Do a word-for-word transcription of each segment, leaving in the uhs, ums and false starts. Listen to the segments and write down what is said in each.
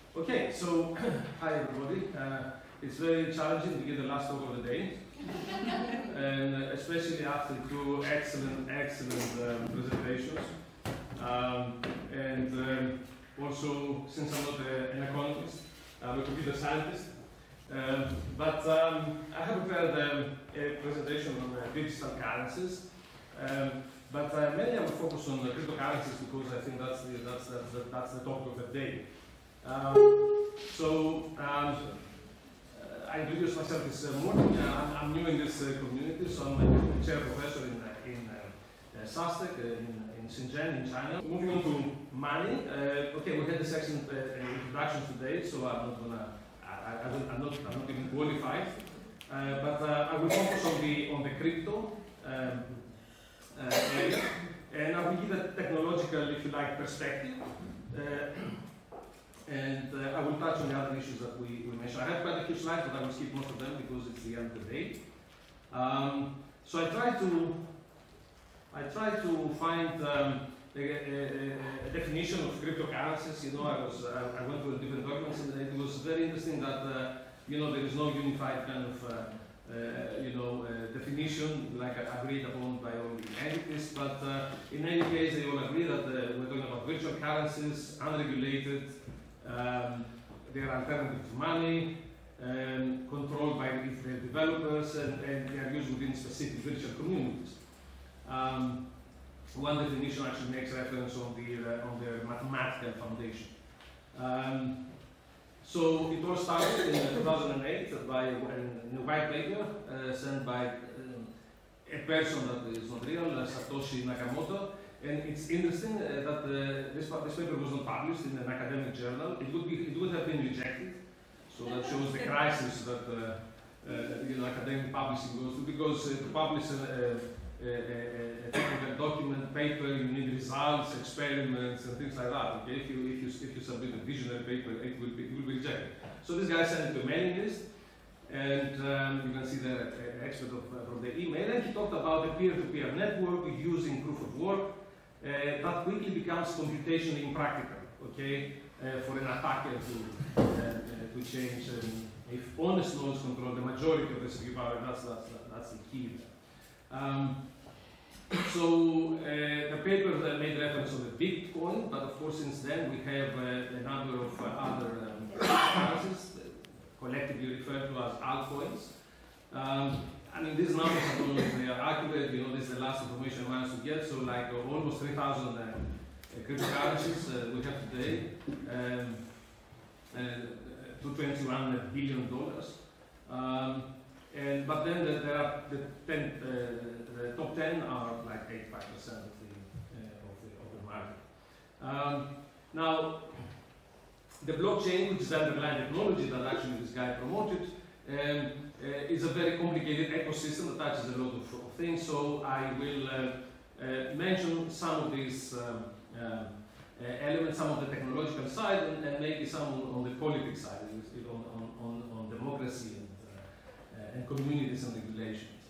Okay, so hi everybody. Uh, it's very challenging to get the last talk of the day, and uh, especially after two excellent, excellent um, presentations. Um, and um, also, since I'm not a, an economist, I'm a computer scientist. Um, but um, I have prepared um, a presentation on uh, digital currencies. Um, but uh, mainly I will focus on uh, cryptocurrencies because I think that's the, that's, that's, the, that's the topic of the day. Um, so, um, uh, I introduced myself this uh, morning. Uh, I'm, I'm new in this uh, community, so I'm a chair professor in, uh, in uh, uh, SASTEC uh, in, in Shenzhen, in China. Moving on to money. Uh, okay, we had this excellent uh, introduction today, so I'm not gonna, I, I, I'm not, I'm not even qualified. Uh, but uh, I will focus on the on the crypto um, uh, area, and I will give a technological, if you like, perspective. Uh, And uh, I will touch on the other issues that we, we mentioned. I have quite a few slides, but I will skip most of them because it's the end of the day. Um, so I try to I try to find um, a, a, a definition of cryptocurrencies. You know, I was I, I went through different documents, and it was very interesting that uh, you know there is no unified kind of uh, uh, you know uh, definition like agreed upon by all the entities. But uh, in any case, they all agree that uh, we're talking about virtual currencies, unregulated. Um, they are alternative to money, um, controlled by the developers, and, and they are used within specific virtual communities. Um, one definition actually makes reference on the uh, on their mathematical foundation. Um, so it all started in two thousand eight by in a white paper uh, sent by um, a person that is not real, uh, Satoshi Nakamoto. And it's interesting uh, that uh, this, this paper was not published in an academic journal. It would be, it would have been rejected. So that shows the crisis that uh, uh, you know academic publishing goes through. Because uh, to publish a, a, a, a technical document, paper, you need results, experiments, and things like that. Okay, if you if you if you submit a visionary paper, it will be it will be rejected. So this guy sent it to a mailing list, and um, you can see the uh, expert of, uh, from the email. And he talked about a peer-to-peer network using proof of work. Uh, that quickly becomes computationally impractical, okay, uh, for an attacker to, uh, uh, to change. Um, if honest nodes control the majority of the C P U power, that's, that's, that's the key. Um, so uh, the paper uh, made reference to the Bitcoin, but of course since then we have uh, a number of uh, other um, currencies collectively referred to as altcoins. Um, I mean, these numbers, I don't know if they are accurate. You know, this is the last information I managed to get. So, like uh, almost three thousand uh, uh, cryptocurrencies uh, we have today, um, uh, to twenty-one billion dollars. Um, and but then the, there are the ten, uh, the top ten are like eighty-five percent of the uh, of the of the market. Um, now, the blockchain, which is the underlying technology that actually this guy promoted. Um, uh, it's a very complicated ecosystem that touches a lot of, of things, so I will uh, uh, mention some of these um, uh, uh, elements, some of the technological side, and, and maybe some on, on the politics side, on, on, on, on democracy and, uh, uh, and communities and regulations.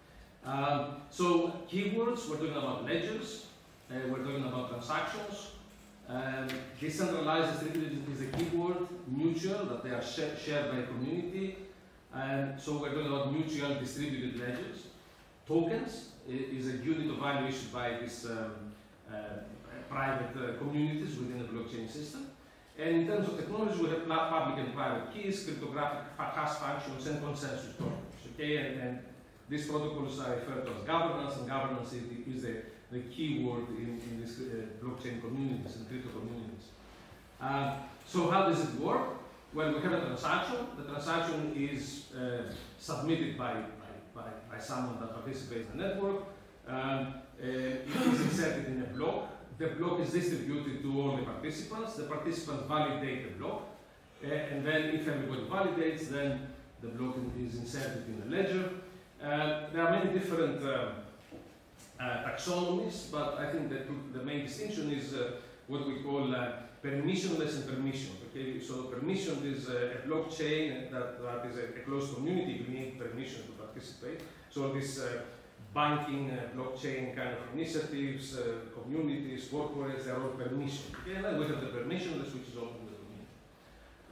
Um, so keywords, we're talking about ledgers, uh, we're talking about transactions. Um, decentralized distributed is a keyword, mutual, that they are sh shared by a community. And so we're talking about mutual distributed ledgers. Tokens is a unit of value issued by these um, uh, private uh, communities within the blockchain system. And in terms of technology, we have public and private keys, cryptographic hash functions, and consensus tokens. Okay, and, and these protocols are referred to as governance, and governance is the, is the, the key word in, in these uh, blockchain communities and crypto communities. Uh, so how does it work? Well, we have a transaction. The transaction is uh, submitted by, by, by, by someone that participates in the network. Um, uh, it is inserted in a block. The block is distributed to all the participants. The participants validate the block. Uh, and then if everybody validates, then the block is inserted in a ledger. Uh, there are many different uh, uh, taxonomies, but I think that the main distinction is uh, what we call uh, permissionless and permission. Okay, so permission is a, a blockchain that, that is a, a closed community. You need permission to participate. So this uh, banking, uh, blockchain kind of initiatives, uh, communities, corporates, they are all permission. Okay, and then we have the permissionless, which is open to the community.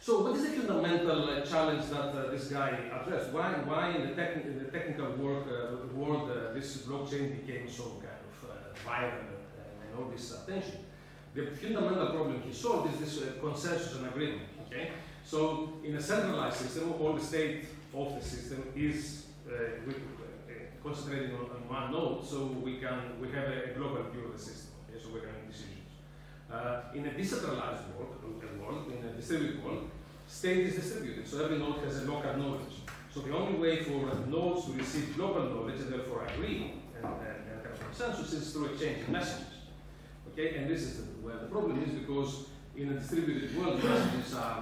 So what is the fundamental uh, challenge that uh, this guy addressed? Why, why in the, techni in the technical work, uh, world uh, this blockchain became so kind of uh, viral uh, and all this attention? The fundamental problem he solved is this uh, consensus and agreement. Okay, so in a centralized system, all the state of the system is uh, with, uh, concentrating on, on one node, so we can we have a, a global view of the system. Okay, so we can make decisions. Uh, in a decentralized world, world, in a distributed world, state is distributed, so every node has a local knowledge. So the only way for nodes to receive global knowledge and therefore agree and, and, and have consensus is through exchanging messages. Okay, and this is the, where the problem is, because in a distributed world, messages are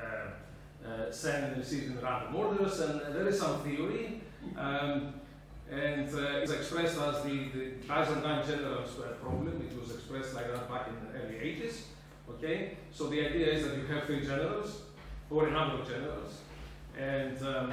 uh, uh, sent and received in random orders, and, and there is some theory. Um, And uh, it's expressed as the, the Byzantine generals problem. It was expressed like that back in the early eighties. Okay, so the idea is that you have three generals, or a number of generals, and um,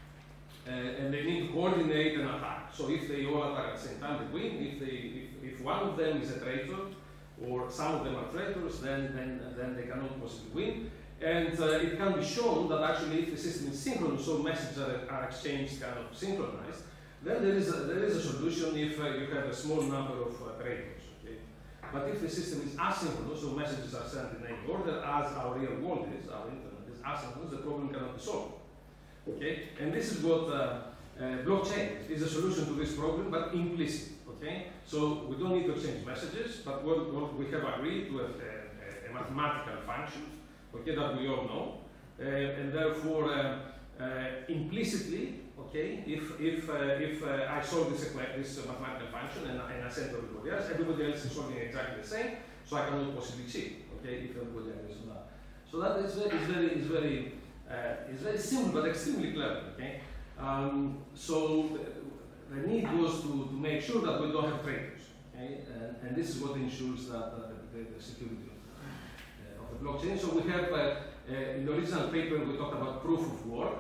uh, and they need to coordinate an attack. So if they all attack at the same time, they win. If they if, if one of them is a traitor, or some of them are traitors, then then then they cannot possibly win. And uh, it can be shown that actually, if the system is synchronous, so messages are, are exchanged kind of synchronized, then there is a, there is a solution if uh, you have a small number of uh, traitors. Okay? But if the system is asynchronous, so messages are sent in any order, as our real world is, our internet is asynchronous, the problem cannot be solved. Okay? And this is what uh, uh, blockchain is, a solution to this problem, but implicit. Okay? So we don't need to exchange messages, but what, what we have agreed to a, a, a mathematical function, okay, that we all know, uh, and therefore uh, uh, implicitly. Okay, if if uh, if uh, I solve this this uh, mathematical function and, and I send to everybody else, everybody else is solving exactly the same, so I cannot possibly cheat. Okay, if everybody else is not. So that is very is very is very uh, is very simple but extremely clever. Okay, um, so the, the need was to, to make sure that we don't have traitors. Okay, and, and this is what ensures that uh, the, the security of the, uh, of the blockchain. So we have uh, uh, in the original paper we talked about proof of work.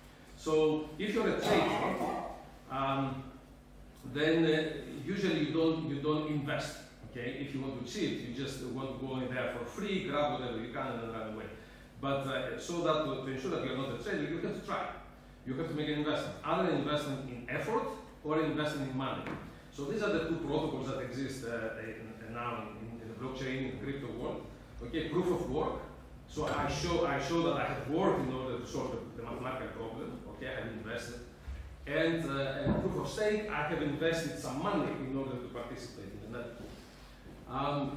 So if you're a traitor, um, then uh, usually you don't you don't invest. Okay, if you want to cheat, you just want to go in there for free, grab whatever you can, and then run away. But uh, so that to, to ensure that you're not a traitor, you have to try. You have to make an investment, either investment in effort or investment in money. So these are the two protocols that exist uh, in, in now in, in the blockchain, in the crypto world. Okay, proof of work. So I show I show that I have worked in order to solve the, the mathematical problem. Okay, I have invested. And, uh, and proof of stake, I have invested some money in order to participate in the network. Um,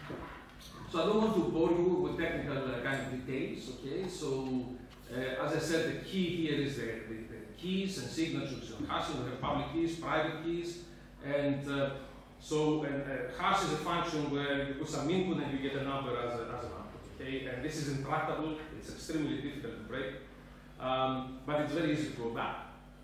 so I don't want to bore you with technical uh, kind of details. Okay, so uh, as I said, the key here is the, the, the keys and signatures and hashing. We have public keys, private keys, and uh, so and, uh, hash is a function where you put some input and you get a number as, a, as an output. Okay, and this is intractable. It's extremely difficult to break. Um, but it's very easy to go back.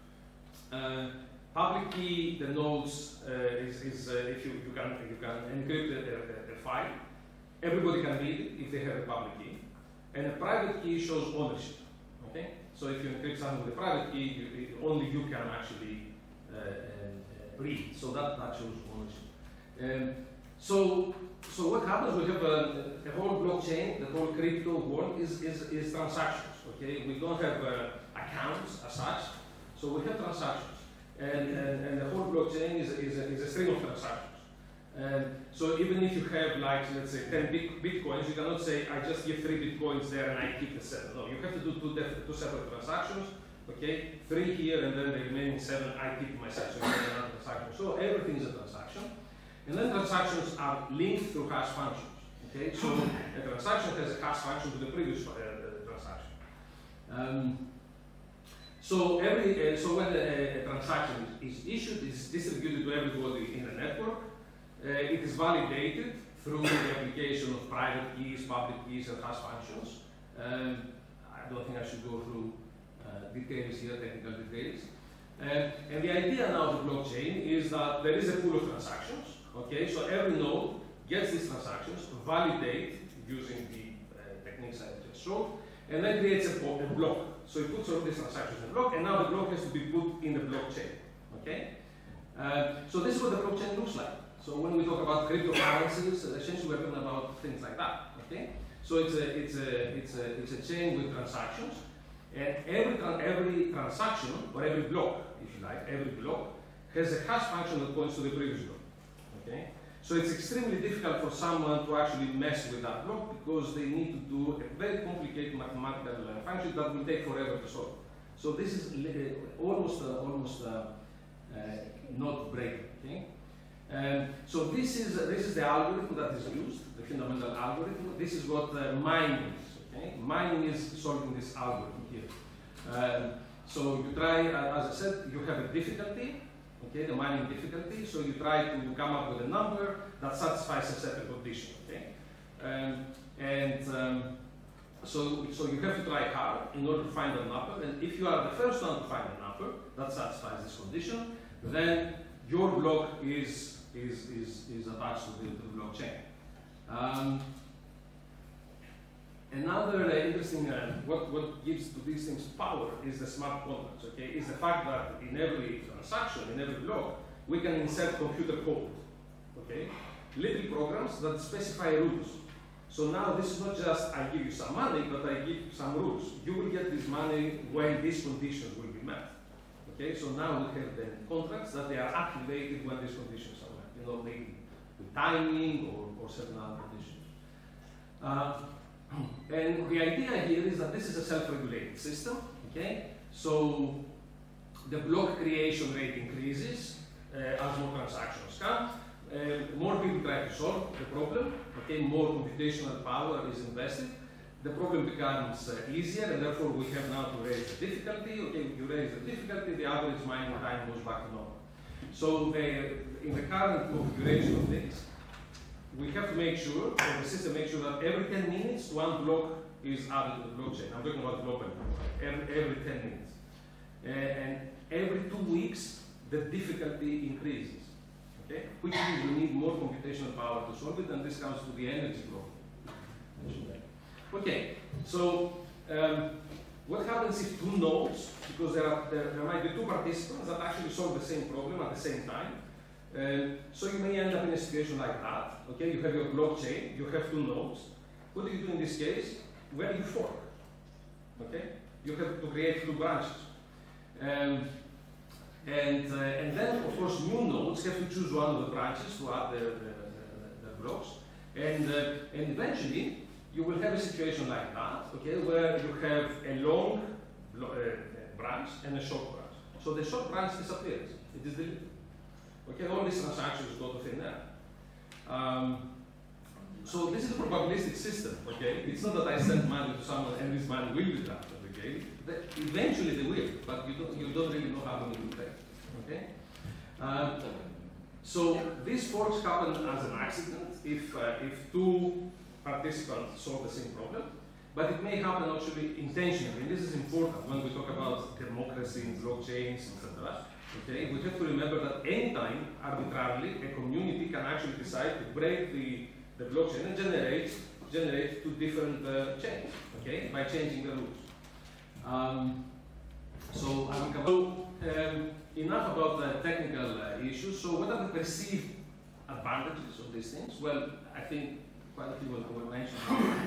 Uh, public key, the nodes uh, is, is uh, if you, you can you can encrypt a, a, a file, everybody can read it if they have a public key, and a private key shows ownership. Okay, so if you encrypt something with a private key, you, it, only you can actually uh, uh, read. So that that shows ownership. Um, so so what happens? We have a, a whole blockchain, the whole crypto world is is, is transactions. Okay, we don't have uh, accounts as such, so we have transactions, and, and, and the whole blockchain is, is, a, is a string of transactions. And so even if you have, like, let's say ten bit bitcoins, you cannot say I just give three bitcoins there and I keep the seven. No, you have to do two, two separate transactions. Okay, three here and then the remaining seven I keep myself. So you have another transaction. So everything is a transaction, and then transactions are linked through hash functions. Okay, so a transaction has a hash function to the previous uh, transaction. Um, so every uh, so when a, a transaction is, is issued, it's distributed to everybody in the network. Uh, it is validated through the application of private keys, public keys, and hash functions. Um, I don't think I should go through uh, details here, technical details. Uh, and the idea now of the blockchain is that there is a pool of transactions. Okay, so every node gets these transactions, validate using the uh, techniques I just showed, and then creates a, a block. So it puts all these transactions in a block, and now the block has to be put in the blockchain. Okay? Uh, so this is what the blockchain looks like. So when we talk about cryptocurrencies, essentially we're talking about things like that. Okay? So it's a, it's a, it's a, it's a chain with transactions, and every, tra every transaction, or every block, if you like, every block, has a hash function that points to the previous block. Okay? So it's extremely difficult for someone to actually mess with that block because they need to do a very complicated mathematical uh, function that will take forever to solve. So this is uh, almost, uh, almost uh, uh, not breaking. Okay? Um, so this is uh, this is the algorithm that is used, the fundamental algorithm. This is what uh, mining is. Okay? Mining is solving this algorithm here. Um, so you try, uh, as I said, you have a difficulty. Okay, the mining difficulty. So you try to come up with a number that satisfies a certain condition. Okay, um, and um, so so you have to try hard in order to find a number. And if you are the first one to find a number that satisfies this condition, then your block is is is, is attached to the, to the blockchain. Um, Another uh, interesting, uh, what, what gives to these things power is the smart contracts, okay? Is the fact that in every transaction, in every block, we can insert computer code, okay? Little programs that specify rules. So now this is not just I give you some money, but I give you some rules. You will get this money when these conditions will be met, okay? So now we have the contracts that they are activated when these conditions are met, you know, maybe with timing or, or certain other conditions. Uh, And the idea here is that this is a self-regulated system, okay? So the block creation rate increases uh, as more transactions come. Uh, more people try to solve the problem, okay? More computational power is invested. The problem becomes uh, easier, and therefore we have now to raise the difficulty. Okay, if you raise the difficulty, the average mining time goes back to normal. So the, in the current configuration of things, we have to make sure, or the system makes sure that every ten minutes, one block is added to the blockchain. I'm talking about global, every, every ten minutes. Uh, and every two weeks, the difficulty increases, okay? Which means we need more computational power to solve it, and this comes to the energy problem. Okay, so um, what happens if two nodes, because there, are, there, there might be two participants that actually solve the same problem at the same time. Uh, so you may end up in a situation like that. Okay, you have your blockchain, you have two nodes. What do you do in this case? Where you fork. Okay, you have to create two branches, um, and uh, and then of course new nodes have to choose one of the branches to add the, the, the, the blocks, and uh, and eventually you will have a situation like that. Okay, where you have a long uh, branch and a short branch. So the short branch disappears; it is deleted. Okay, all these transactions go to thin air. Um, so this is a probabilistic system, okay? It's not that I send money to someone and this money will be transferred, okay? That eventually they will, but you don't, you don't really know how many will take, okay? Uh, so these forks happen as an accident if, uh, if two participants solve the same problem, but it may happen actually intentionally, and this is important when we talk about democracy in blockchains, et cetera. Okay, we have to remember that anytime, arbitrarily, a community can actually decide to break the, the blockchain and generate, generate two different uh, chains, okay, by changing the rules. Um, so, I will come so um, enough about the technical uh, issues. So, what are the perceived advantages of these things? Well, I think quite a few were mentioned.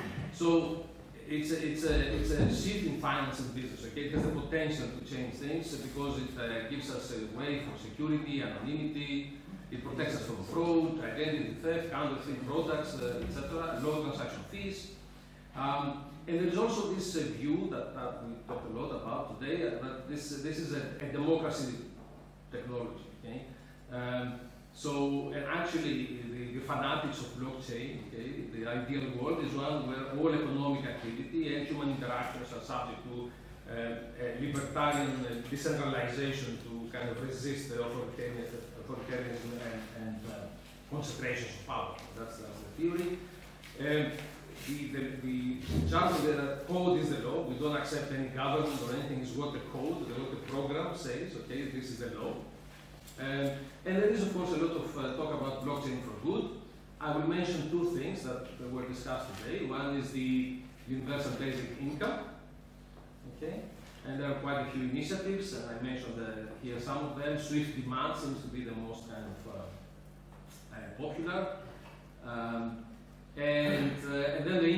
So, It's a, it's, a, it's a shift in finance and business, okay? It has the potential to change things because it uh, gives us a way for security, anonymity, it protects us from fraud, identity theft, counterfeit products, uh, et cetera, low transaction fees. Um, and there is also this uh, view that, that we talked a lot about today, uh, that this, uh, this is a, a democracy technology, okay? Um, So, and actually, the, the fanatics of blockchain, okay, the ideal world is one where all economic activity and human interactions are subject to uh, a libertarian uh, decentralization to kind of resist the authoritarian, authoritarianism and, and uh, concentrations of power. That's, that's the theory. Um, the, the, the jargon there that code is the law. We don't accept any government or anything. It's what the code, what the program says. Okay, this is the law. Um, and there is, of course, a lot of uh, talk about blockchain for good. I will mention two things that were discussed today. One is the universal basic income, okay? And there are quite a few initiatives, and I mentioned uh, here some of them. Swift demand seems to be the most kind of uh, uh, popular. Um, and, uh, and then the impact investment.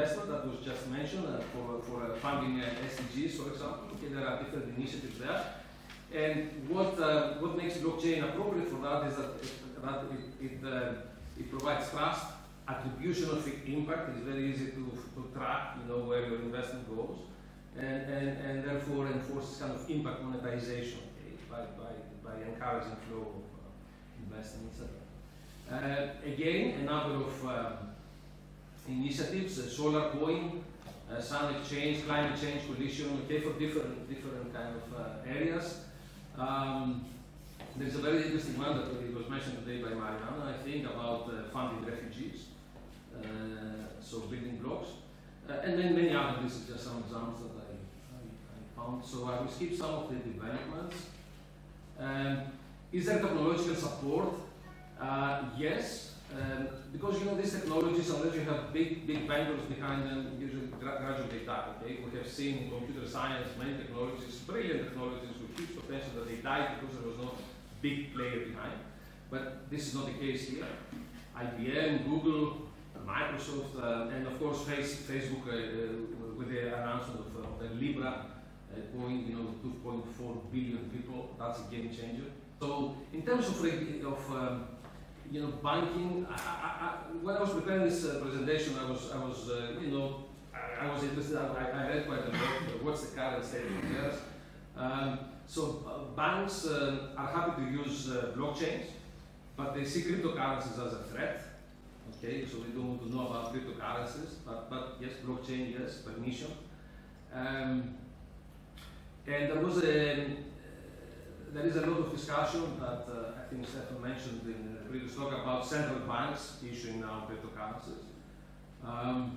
investment that was just mentioned uh, for, for uh, funding uh, S D Gs, for example. Okay, there are different initiatives there. And what, uh, what makes blockchain appropriate for that is that it, that it, it, uh, it provides trust, attribution of impact. It's very easy to, to track, you know, where your investment goes, and, and, and therefore enforces kind of impact monetization, okay, by, by, by encouraging flow of uh, investing, et cetera. Uh, again, a number of um, initiatives, uh, solar coin, uh, sun exchange, climate change coalition, okay, for different different kind of uh, areas. Um, there's a very interesting one that it was mentioned today by Mariana, I think, about uh, funding refugees, uh, so building blocks, uh, and then many other. This is just some examples that I, I, I found. So I will skip some of the developments. Um, is there technological support? Uh, yes, um, because you know these technologies, unless you have big big vendors behind them, usually gra gradually die. Okay, we have seen in computer science many technologies, brilliant technologies with huge potential, that they died because there was no big player behind. But this is not the case here. I B M, Google, Microsoft, uh, and of course face, Facebook uh, uh, with the announcement of, uh, of the Libra uh, coin, you know, two point four billion people. That's a game changer. So in terms of of um, you know, banking. I, I, I, when I was preparing this uh, presentation, I was, I was, uh, you know, I, I was interested. I, I read quite a lot. What's the current state of affairs? Um, so uh, banks uh, are happy to use uh, blockchains, but they see cryptocurrencies as a threat. Okay, so they don't want to know about cryptocurrencies, but, but yes, blockchain, yes, permission. Um, and there was a. There is a lot of discussion that uh, I think Stefan mentioned in the previous talk about central banks issuing now cryptocurrencies. Um,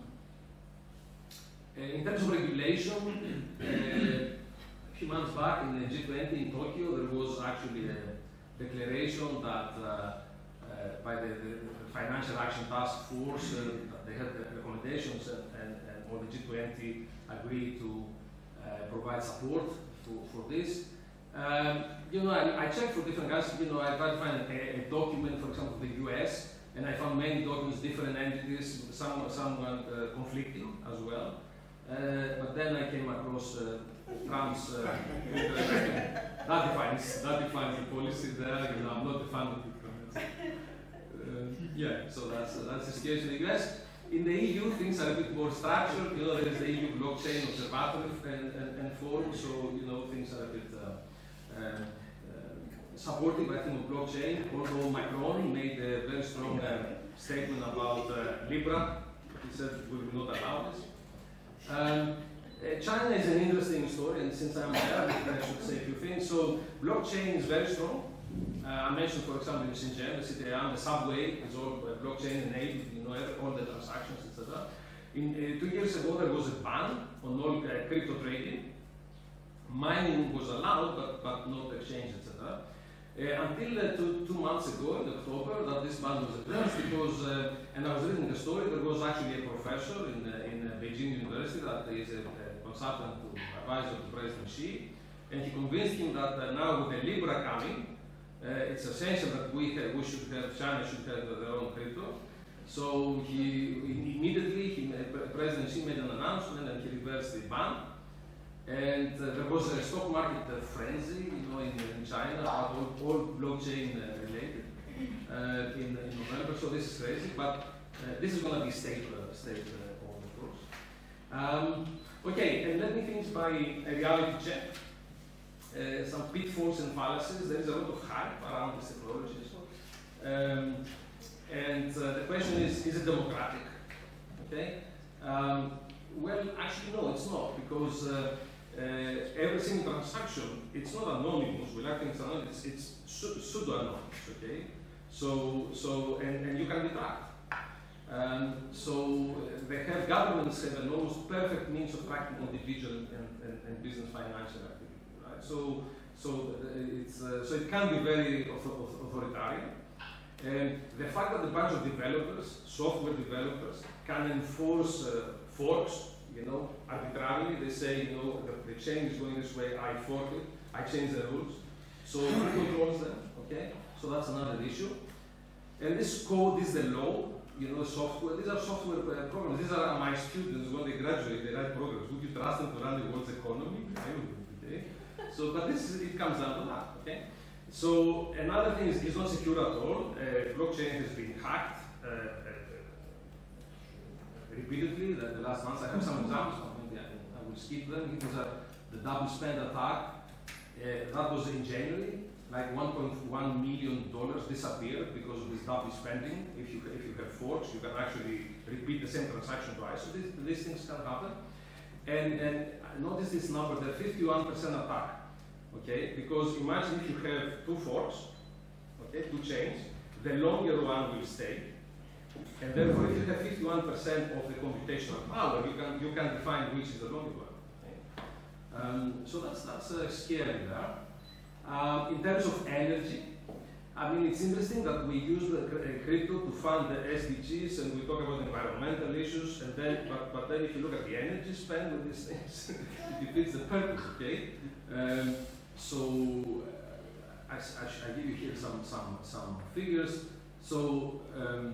in terms of regulation, uh, a few months back in the G twenty in Tokyo, there was actually a declaration that uh, uh, by the, the Financial Action Task Force, uh, they had the recommendations, and, and, and all the G twenty agreed to uh, provide support for, for this. Um, you know, I, I checked for different guys. You know, I tried to find a, a document, for example, the U S, and I found many documents, different entities, some some uh, conflicting as well. Uh, but then I came across uh, Trump's. Uh, that defines that defines the policy there. You know, I'm not a fan of it. Uh, yeah, so that's uh, that's the situation in the U S. In the E U, things are a bit more structured. You know, there is the E U blockchain observatory and, and, and forum, so you know things are a bit. Uh, Uh, uh, supportive, I think, of blockchain, although Macron made a very strong uh, statement about uh, Libra. He said we will not allow this. Um, uh, China is an interesting story, and since I'm there, I should say a few things. So blockchain is very strong. Uh, I mentioned, for example, in Shenzhen, the city around, the subway is all uh, blockchain enabled, you know, all the transactions, et cetera. In, uh, two years ago, there was a ban on all uh, crypto trading. Mining was allowed, but, but not exchange, et cetera. Uh, until uh, two, two months ago, in October, that this ban was addressed because, uh, and I was reading the story, there was actually a professor in, uh, in uh, Beijing University that is a, a consultant to advisor to President Xi, and he convinced him that uh, now with the Libra coming, uh, it's essential that we, have, we should have, China should have their own crypto. So he immediately, he, uh, President Xi made an announcement and he reversed the ban. And uh, there was a stock market uh, frenzy, you know, in, in China, all, all blockchain uh, related uh, in, in November. So this is crazy, but uh, this is going to be state uh, state uh, owned, of course. Um, okay, and let me finish by a reality check. Uh, some pitfalls and fallacies. There is a lot of hype around this technology. Um, and uh, the question is: is it democratic? Okay. Um, well, actually, no, it's not, because. Uh, Uh, every single transaction, it's not anonymous. We like things anonymous. It's, it's pseudo-anonymous, okay? So, so and, and you can be tracked. Um, so uh, they have governments have an almost perfect means of tracking individual and, and, and business financial activity, right? So, so it's uh, so it can be very authoritarian. And the fact that a bunch of developers, software developers, can enforce uh, forks. You know, arbitrarily, they say, you know, the, the chain is going this way, I fork it, I change the rules. So who controls them, okay? So that's another issue. And this code is the law. you know, software. These are software uh, programs. These are my students when they graduate. They write programs. Would you trust them to run the world's economy? I would. Okay. So, but this is, it comes down to that. Okay. So another thing is it's not secure at all. Uh, blockchain has been hacked uh, uh, repeatedly. The, the last months, I have some examples. I will skip them. It was a, the double spend attack. Uh, that was in January. Like one point one million dollars disappeared because of this double spending. If you if you have forks, you can actually repeat the same transaction twice. So this, these things can happen. And and notice this number: the fifty-one percent attack. Okay, because imagine if you have two forks, okay, two chains. The longer one will stay, and therefore, if you have fifty-one percent of the computational power, you can you can define which is the longer one. Okay? Um, so that's that's uh, scary there. Um, in terms of energy, I mean, it's interesting that we use the uh, crypto to fund the S D Gs, and we talk about environmental issues, and then, but, but then if you look at the energy spent with these things, it defeats the purpose, okay? Um, so, uh, I, I, I give you here some, some, some figures. So, um,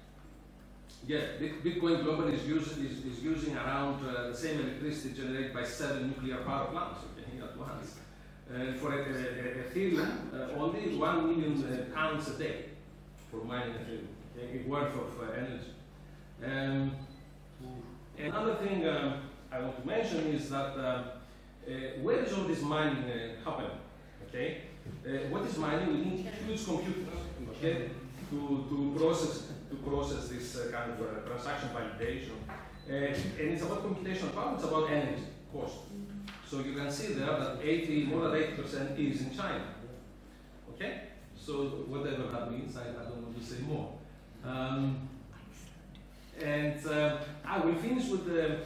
yeah, Bitcoin globally is, use, is, is using around uh, the same electricity generated by seven nuclear power plants, okay, at once. Uh, for a, a, a Ethereum, uh, only one million uh, pounds a day for mining Ethereum, okay, worth of uh, energy. Um, another thing um, I want to mention is that uh, uh, where is all this mining uh, happening? Okay, uh, what is mining? We need huge computers, okay, to to process to process this uh, kind of uh, transaction validation, uh, and it's about computational power. It's about energy cost. So you can see there that eighty, more than eighty percent is in China. Okay? So whatever that means, I, I don't want to say more. Um, and uh, I will finish with the, uh,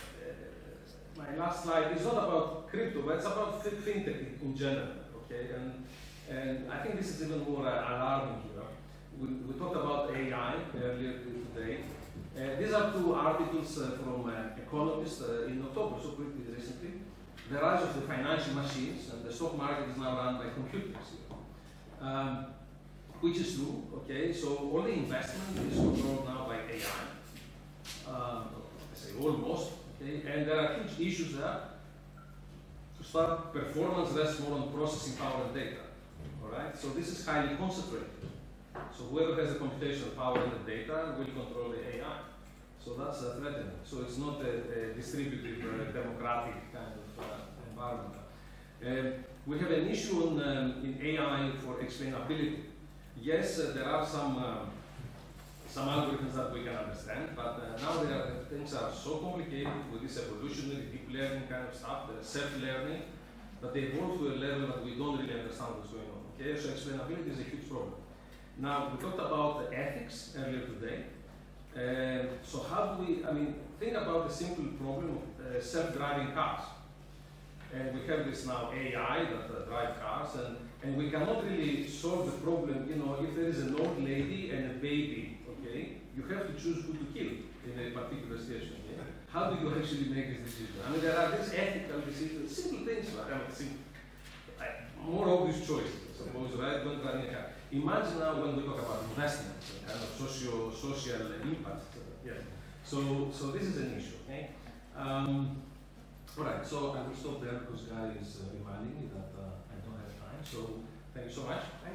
my last slide. It's not about crypto, but it's about fintech in general. Okay? And, and I think this is even more uh, alarming here. We, we talked about A I earlier today. Uh, these are two articles uh, from uh, Economist uh, in October, so pretty recently. The rise of the financial machines, and the stock market is now run by computers, um, which is true. Okay, so all the investment is controlled now by A I. Um, I say almost. Okay, and there are huge issues there. To start, performance rests more on processing power and data. All right, so this is highly concentrated. So whoever has the computational power and the data will control the A I. So that's uh, threatening. So it's not a, a distributed, uh, democratic kind of uh, environment. Uh, we have an issue on, um, in A I for explainability. Yes, uh, there are some um, some algorithms that we can understand, but uh, now there are, things are so complicated with this evolutionary deep learning kind of stuff, the self-learning, that they evolve to a level that we don't really understand what's going on. Okay, so explainability is a huge problem. Now, we talked about the ethics earlier today. Uh, so how do we, I mean, think about the simple problem of uh, self-driving cars. And we have this now A I that uh, drive cars, and, and we cannot really solve the problem, you know, if there is an old lady and a baby, okay, you have to choose who to kill in a particular situation. Okay? How do you actually make this decision? I mean, there are these ethical decisions, simple things, right? I mean, simple, like, more obvious choices, I suppose, right? Don't run a car. Imagine now when we talk about investments, kind of socio social impact. Yeah. So so this is an issue. Okay. Um, all right. So I will stop there because Gary is uh, reminding me that uh, I don't have time. So thank you so much.